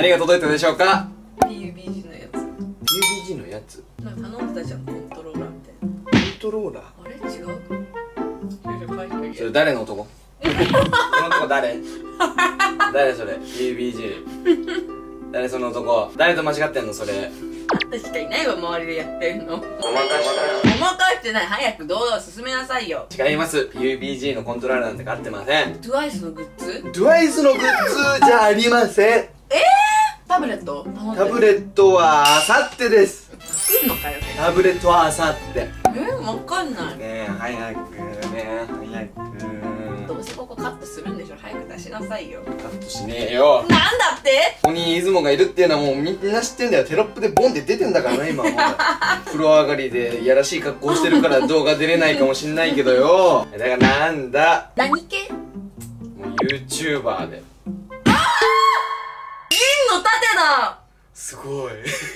何が届いたでしょうか。 PUBG のやつ。 PUBG のやつ。 なんか頼んでたじゃん、コントローラーみたいな。 コントローラー。 あれ違う。 それ誰の男？この男誰？誰それ？ PUBG。誰その男？誰と間違ってんのそれ？ あんたしかいないわ、周りでやってんの。 ごまかしたよ。 ごまかしてない。早く動画を進めなさいよ。 違います。 PUBG のコントローラーなんて買ってません。 TWICE のグッズ。 TWICE のグッズじゃありません。 タブレット頼んでる。 タブレットはあさってです。 来んのかよ。 タブレットはあさってわかんない。 ねえ早くね早く。 どうせここカットするんでしょ。早く出しなさいよ。 カットしねえよ。 なんだって。 ここに出雲がいるっていうのはもうみんな知ってんだよ。テロップでボンって出てんだからね今もう。風呂上がりでやらしい格好してるから動画出れないかもしんないけどよ。だからなんだ、 何系？ もう YouTuber で。 銀の盾だ。 すごい。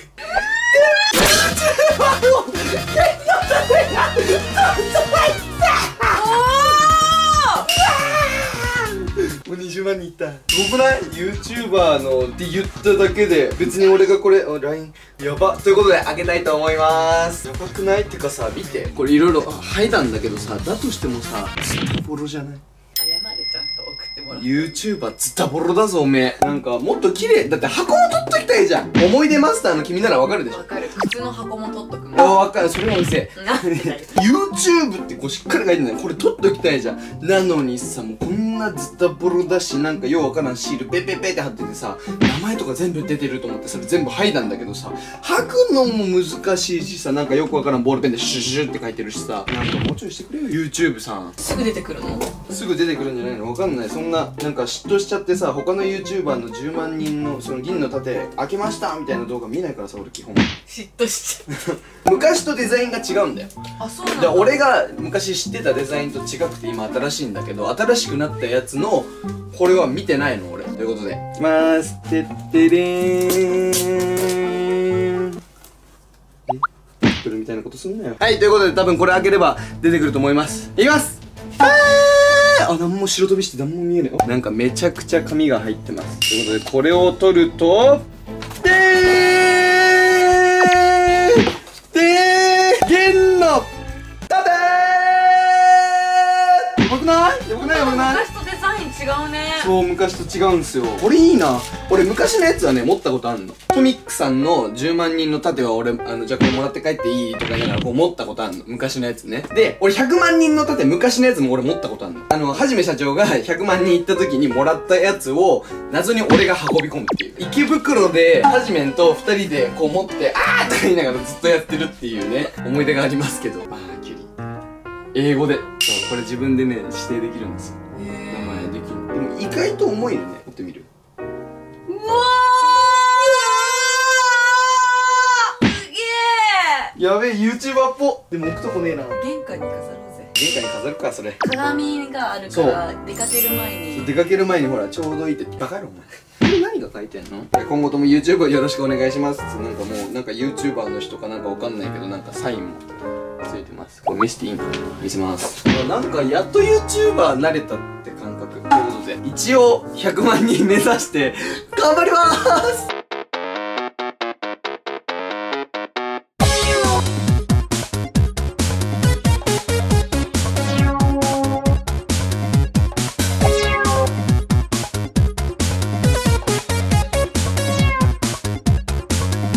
もう20万人いった。すごくない？ YouTuber のって言っただけで別に俺がこれ LINE やばということで開けたいと思います。やばくない？ってかさ見て、これいろいろ剥いだんだけどさ、だとしてもさズタボロじゃない？ 謝れ、ちゃんと送ってもらって。 YouTuber ズタボロだぞおめえ。なんかもっと綺麗だって。箱も取っときたいじゃん。思い出マスターの君ならわかるでしょ。 わかる。靴の箱も取っとくもん。 あ、わかる。それもうせえ。 なんでだよ。 YouTube ってこうしっかり書いてない。これ取っときたいじゃん。なのにさ、もうこんなズタボロだし、なんかようわからんシールペペペって貼っててさ、名前とか全部出てると思ってそれ全部剥いだんだけどさ、剥くのも難しいしさ、なんかよくわからんボールペンでシュシュって書いてるしさ、なんかもうちょいしてくれよ YouTube さん。 すぐ出てくるの？ すぐ出てくるんじゃないの？わかんない。そんななんか嫉妬しちゃってさ、他の YouTuber の10万人のその銀の盾開けましたみたいな動画見ないからさ、俺基本。 嫉妬しちゃう。 昔とデザインが違うんだよ。 あ、そうなんで、 だ。 俺が昔知ってたデザインと違くて今新しいんだけど、新しくなったやつのこれは見てないの俺。ということでいきまーす。てってれーん。これみたいなことすんなよ。はい、ということで多分これ開ければ出てくると思います。いきます。あ、なんも白飛びしてなんも見えない。なんかめちゃくちゃ紙が入ってます。ということでこれを取ると銀の盾ー。やばくない？やばくない？やばくない？ 昔とデザイン違うね。 そう、昔と違うんすよ。これいいな。俺昔のやつはね持ったことあんの。トミックさんの10万人の盾は俺じゃあこれもらって帰っていいとか言いながらこう持ったことあんの。昔のやつね。で俺100万人の盾昔のやつも俺持ったことあんの。はじめ社長が100万人行った時にもらったやつを謎に俺が運び込むっていう。池袋ではじめんと2人でこう持ってあーとか言いながらずっとやってるっていうね思い出がありますけど。あーキュリ英語でそうこれ自分でね指定できるんですよ。名前できる。でも意外と重いのね。持ってみる。 うわー、すげえ。 やべえ YouTuber っぽ。でも置くとこねえな。 玄関に飾ろうぜ。 玄関に飾るかそれ。 鏡があるから出かける前に。 出かける前にほらちょうどいいってバカ野郎お前。これ何が書いてんの？今後とも YouTube よろしくお願いしますって。なんかもうなんか YouTuber の人かなんかわかんないけどなんかサインもついてます。これ見せていいの？見せます。なんかやっと YouTuber 慣れたって感覚。ということで一応100万人目指して頑張りまーす。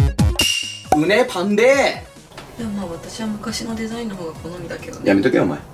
うねパンででもまあ私は昔のデザインの方が好みだけどね。 やめとけよお前。